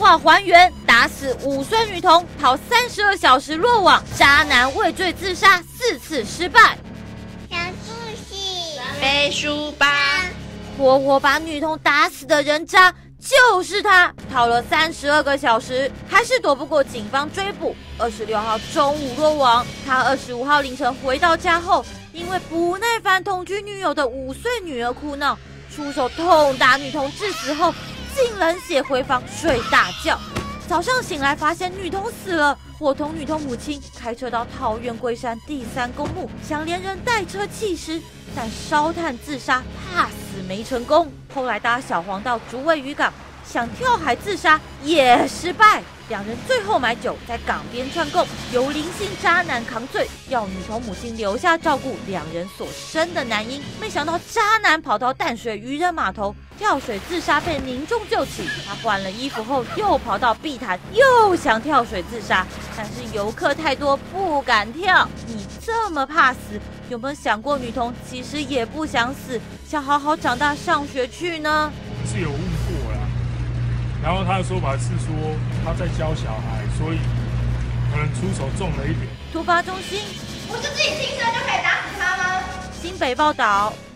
画还原，打死5岁女童，逃32小时落网，渣男畏罪自杀4次失败。 小故事背书吧。 活活把女童打死的人渣就是他，逃了32个小时，还是躲不过警方追捕。26号中午落网。他25号凌晨回到家后，因为不耐烦同居女友的5岁女儿哭闹，出手痛打女童致死后，竟冷血回房睡大觉。早上醒来发现女童死了，伙同女童母亲开车到桃园龟山第3公墓，想连人带车弃尸，但烧炭自杀，怕死没成功。后来搭小黄到竹围渔港，想跳海自杀也失败。两人最后买酒在港边串供，由林姓渣男扛罪，要女童母亲留下照顾两人所生的男婴。没想到渣男跑到淡水渔人码头跳水自杀，被民众救起。他换了衣服后又跑到碧潭，又想跳水自杀，但是游客太多不敢跳。你这么怕死，有没有想过女童其实也不想死，想好好长大上学去呢？ 是有问过啦，然后他的说法是说他在教小孩，所以可能出手重了一点。 突发中心， 不是自己亲生就可以打死他吗？ 新北报道。